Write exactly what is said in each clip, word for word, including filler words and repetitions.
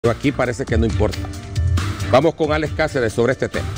Pero aquí parece que no importa. Vamos con Alex Cáceres sobre este tema.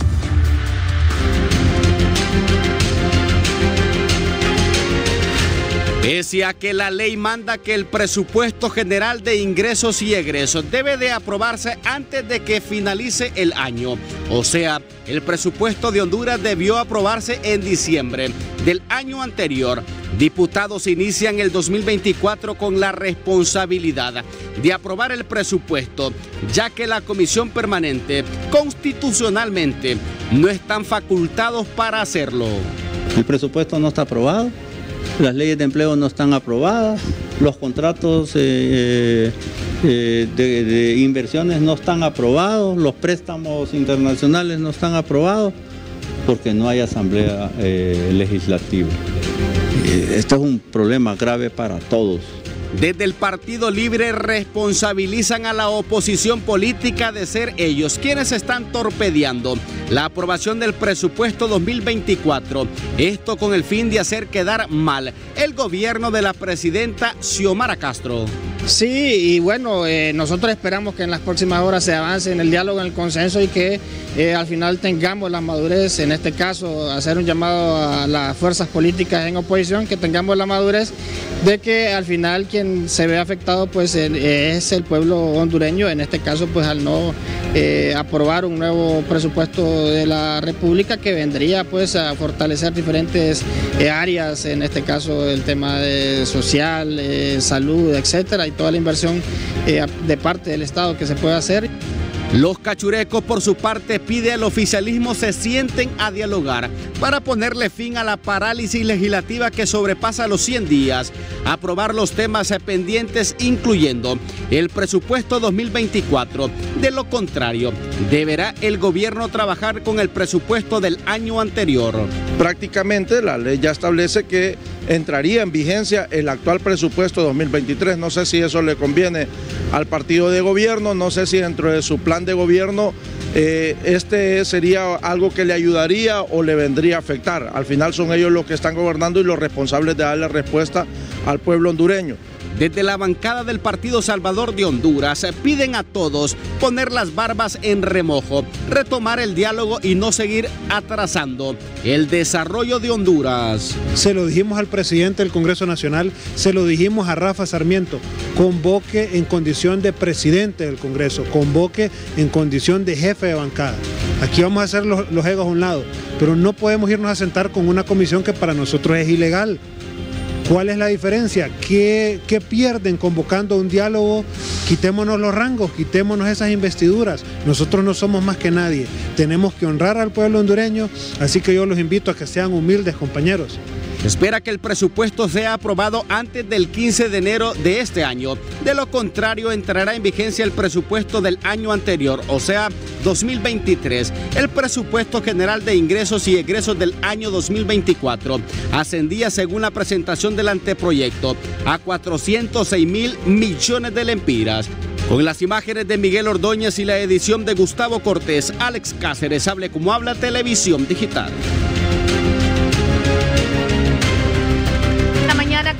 Pese a que la ley manda que el presupuesto general de ingresos y egresos debe de aprobarse antes de que finalice el año. O sea, el presupuesto de Honduras debió aprobarse en diciembre del año anterior. Diputados inician el dos mil veinticuatro con la responsabilidad de aprobar el presupuesto, ya que la Comisión Permanente constitucionalmente no están facultados para hacerlo. El presupuesto no está aprobado. Las leyes de empleo no están aprobadas, los contratos eh, eh, de, de inversiones no están aprobados, los préstamos internacionales no están aprobados, porque no hay asamblea eh, legislativa. Eh, esto es un problema grave para todos. Desde el Partido Libre responsabilizan a la oposición política de ser ellos quienes están torpedeando la aprobación del presupuesto dos mil veinticuatro. Esto con el fin de hacer quedar mal el gobierno de la presidenta Xiomara Castro. Sí, y bueno, eh, nosotros esperamos que en las próximas horas se avance en el diálogo, en el consenso y que eh, al final tengamos la madurez, en este caso hacer un llamado a las fuerzas políticas en oposición, que tengamos la madurez de que al final quien se ve afectado pues es el pueblo hondureño, en este caso pues al no eh, aprobar un nuevo presupuesto de la República que vendría pues a fortalecer diferentes eh, áreas, en este caso el tema de social, eh, salud, etcétera, y toda la inversión eh, de parte del Estado que se puede hacer. Los cachurecos, por su parte, pide al oficialismo se sienten a dialogar para ponerle fin a la parálisis legislativa que sobrepasa los cien días, aprobar los temas pendientes, incluyendo el presupuesto dos mil veinticuatro. De lo contrario, deberá el gobierno trabajar con el presupuesto del año anterior. Prácticamente la ley ya establece que entraría en vigencia el actual presupuesto dos mil veintitrés. No sé si eso le conviene al partido de gobierno, no sé si dentro de su plan de gobierno eh, este sería algo que le ayudaría o le vendría a afectar. Al final son ellos los que están gobernando y los responsables de darle respuesta al pueblo hondureño. Desde la bancada del Partido Salvador de Honduras piden a todos poner las barbas en remojo, retomar el diálogo y no seguir atrasando el desarrollo de Honduras. Se lo dijimos al presidente del Congreso Nacional, se lo dijimos a Rafa Sarmiento, convoque en condición de presidente del Congreso, convoque en condición de jefe de bancada. Aquí vamos a hacer los, los egos a un lado, pero no podemos irnos a sentar con una comisión que para nosotros es ilegal. ¿Cuál es la diferencia? ¿Qué, qué pierden convocando un diálogo? Quitémonos los rangos, quitémonos esas investiduras. Nosotros no somos más que nadie. Tenemos que honrar al pueblo hondureño, así que yo los invito a que sean humildes, compañeros. Espera que el presupuesto sea aprobado antes del quince de enero de este año. De lo contrario, entrará en vigencia el presupuesto del año anterior, o sea, dos mil veintitrés. El presupuesto general de ingresos y egresos del año dos mil veinticuatro ascendía, según la presentación del anteproyecto, a cuatrocientos seis mil millones de lempiras. Con las imágenes de Miguel Ordóñez y la edición de Gustavo Cortés, Alex Cáceres, Hable como habla, Televisión Digital.